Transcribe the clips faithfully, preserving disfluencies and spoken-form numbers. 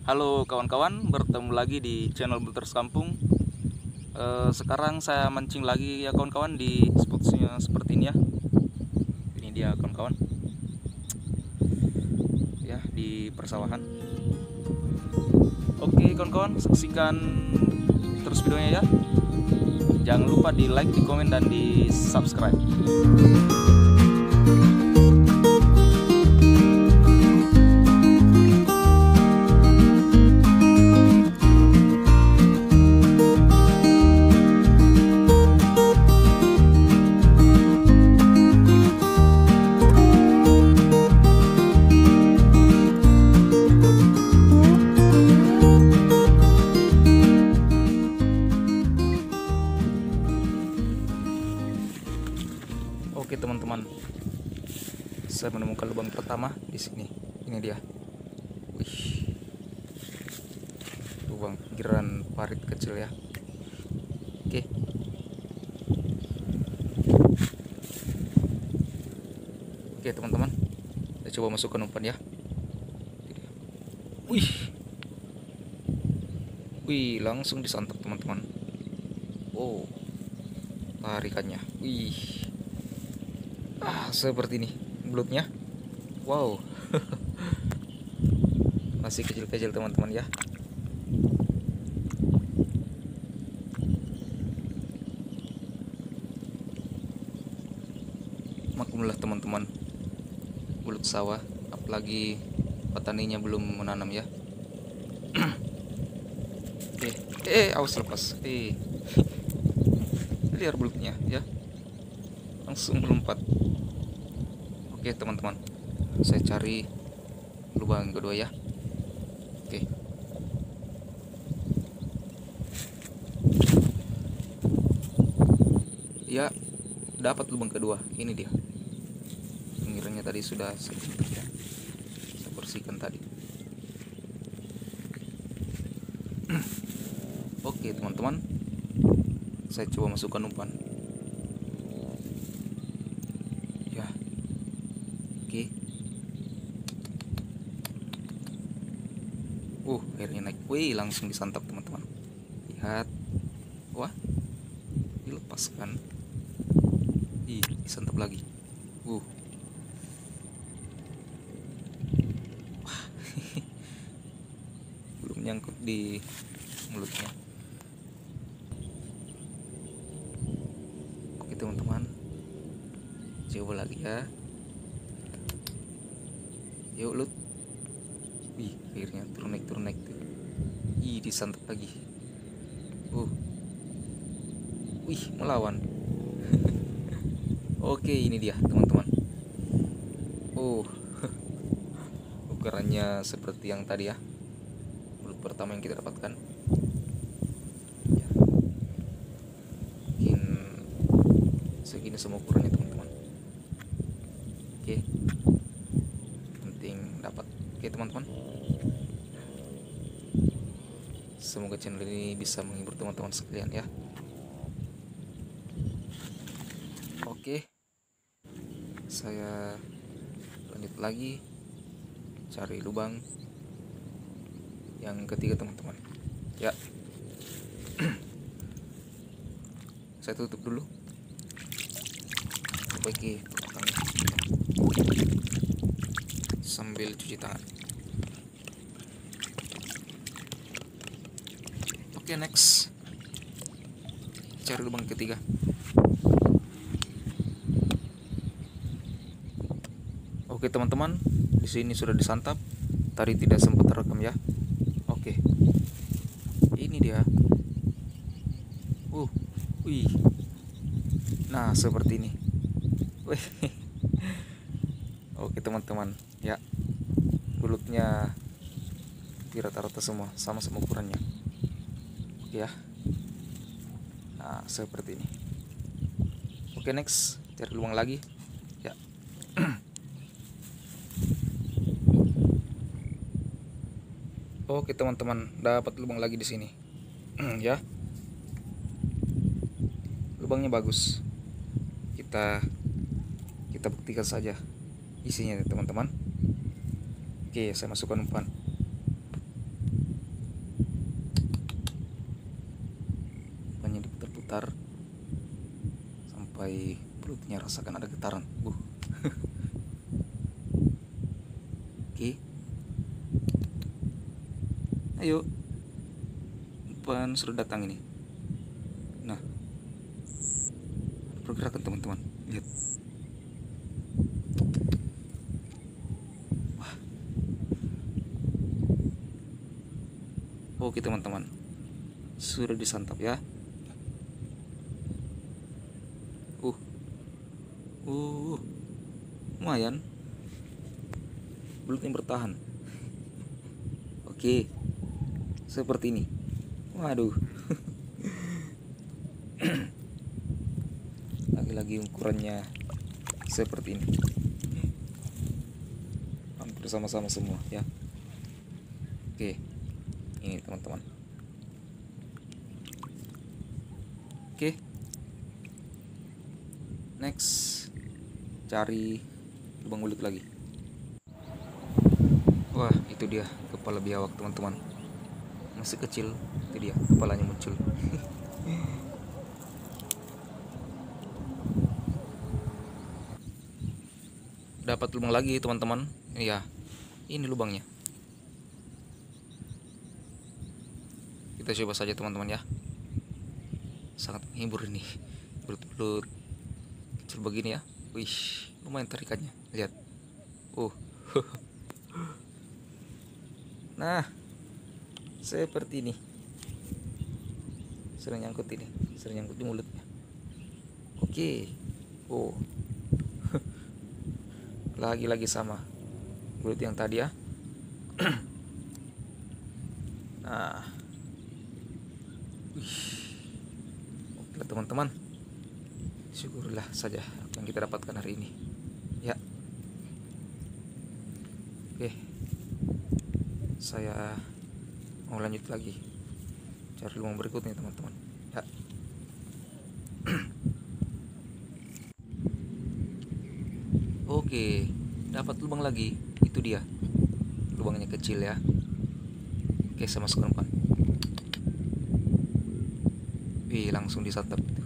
Halo kawan-kawan, bertemu lagi di channel Bulters Kampung. e, Sekarang saya mancing lagi ya kawan-kawan di spotnya seperti ini ya. Ini dia kawan-kawan, ya di persawahan. Oke kawan-kawan, saksikan terus videonya ya. Jangan lupa di like, di komen, dan di subscribe. Oke teman-teman, saya menemukan lubang pertama di sini. Ini dia. Wih, lubang giran parit kecil ya. Oke. Oke teman-teman, saya coba masukkan umpan ya. Wih, wih, langsung disantap teman-teman. Oh, tarikannya. Wih. Ah, seperti ini belutnya. Wow. Masih kecil-kecil teman-teman ya. Maklumlah teman-teman, belut sawah, apalagi petaninya belum menanam ya. eh eh awas lepas. Eh liar belutnya ya, langsung melompat. Oke teman-teman, saya cari lubang kedua ya. Oke. Ya, dapat lubang kedua. Ini dia. Pinggirannya tadi sudah saya ya. Saya bersihkan tadi. Oke teman-teman, saya coba masukkan umpan. Ya. Oke. Uh, airnya naik. Wih, langsung disantap teman-teman. Lihat. Wah, dilepaskan. Ih, disantap lagi. Uh. Wah. Belum nyangkut di mulutnya. Oke teman-teman, coba lagi ya. Yuk lut. Wih, akhirnya turun naik turun naik tuh. Ih, disantap lagi. Uh. Wih, melawan. Oke, ini dia teman-teman. Oh. Ukurannya seperti yang tadi ya. Belut pertama yang kita dapatkan. Ya. Mungkin segini semua ukurannya teman-teman. Oke. Penting dapat. Oke teman-teman, semoga channel ini bisa menghibur teman-teman sekalian ya. Oke, saya lanjut lagi cari lubang yang ketiga teman-teman ya. Saya tutup dulu, perbaiki belakangnya sambil cuci tangan. Oke, next, cari lubang ketiga. Oke teman-teman, di sini sudah disantap. Tadi tidak sempat terekam ya. Oke, ini dia. Uh, wih. Nah seperti ini. Wih. Oke teman-teman, ya, belutnya di rata-rata semua sama-sama ukurannya. Oke ya. Nah seperti ini. Oke, next, cari lubang lagi ya. Oke teman-teman, dapat lubang lagi di sini. Ya, lubangnya bagus. Kita kita buktikan saja isinya teman-teman. Oke, saya masukkan umpan. sampai belutnya rasakan ada getaran. Uh. Oke. Ayo. Umpan sudah datang ini. Nah, pergerakan teman-teman. Lihat. Wah. Oke teman-teman. Sudah disantap ya. Uh. Uh. Lumayan. Belutnya bertahan. Oke. Seperti ini. Waduh. Lagi-lagi ukurannya seperti ini. Hampir sama-sama semua ya. Oke. Ini teman-teman. Oke. Next. Cari lubang mulut lagi. Wah, itu dia kepala biawak teman-teman. Masih kecil, itu dia kepalanya muncul. Dapat lubang lagi teman-teman. Iya, ini lubangnya. Kita coba saja teman-teman ya. Sangat menghibur ini. Belut-belut kecil begini ya. Wih, lumayan tarikannya. Lihat. Oh. Nah, seperti ini. Sering nyangkut ini, sering nyangkut di mulutnya. Oke. Oh. Lagi-lagi sama mulut yang tadi ya. Nah. Wih. Oke teman-teman. Syukurlah saja apa yang kita dapatkan hari ini. Ya. Oke. Saya mau lanjut lagi cari lubang berikutnya teman-teman ya. Oke, dapat lubang lagi. Itu dia lubangnya, kecil ya. Oke, saya masukkan umpan. Wih, langsung disantap itu.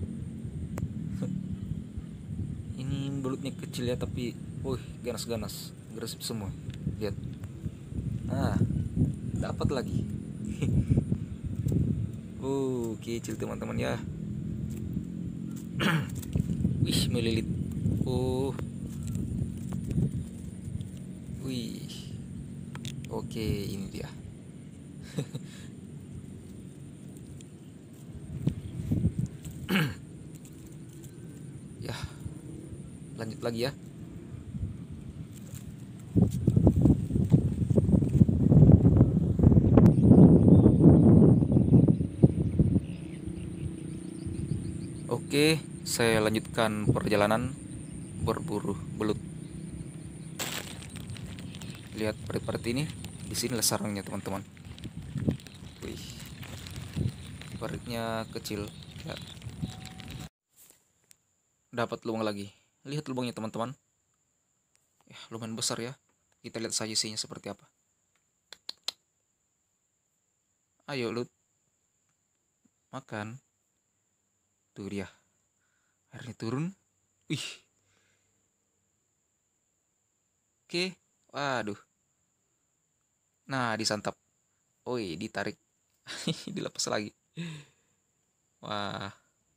Ini belutnya kecil ya, tapi wih, ganas-ganas, agresif semua. Lihat. Nah, dapat lagi. Oh, kecil teman-teman ya. Wih, melilit. Oh. Wih. Oke, ini dia. Ya. Lanjut lagi ya. Oke, saya lanjutkan perjalanan berburu belut. Lihat parit-parit ini, di sini sarangnya teman-teman. Wih, paritnya kecil. Ya. Dapat lubang lagi. Lihat lubangnya teman-teman. Ya, lumayan besar ya. Kita lihat saja isinya seperti apa. Ayo lut, makan. Tuh dia. Airnya turun. Wih. Oke. Waduh. Nah, disantap. Oi, ditarik. Dilepas lagi. Wah.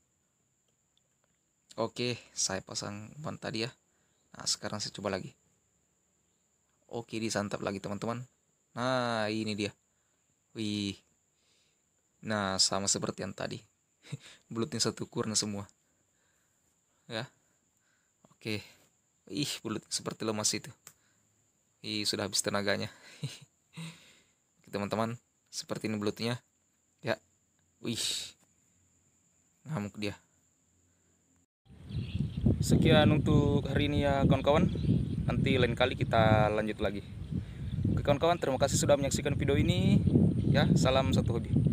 Oke, saya pasang umpan tadi ya. Nah, sekarang saya coba lagi. Oke, disantap lagi teman-teman. Nah, ini dia. Wih. Nah, sama seperti yang tadi. Belutnya satu kurna semua. Ya. Oke. Ih, belut seperti lemas itu. Ih, sudah habis tenaganya. Oke, teman-teman, seperti ini belutnya. Ya. Wih. Ngamuk dia. Sekian untuk hari ini ya kawan-kawan. Nanti lain kali kita lanjut lagi. Oke kawan-kawan, terima kasih sudah menyaksikan video ini. Ya, salam satu hobi.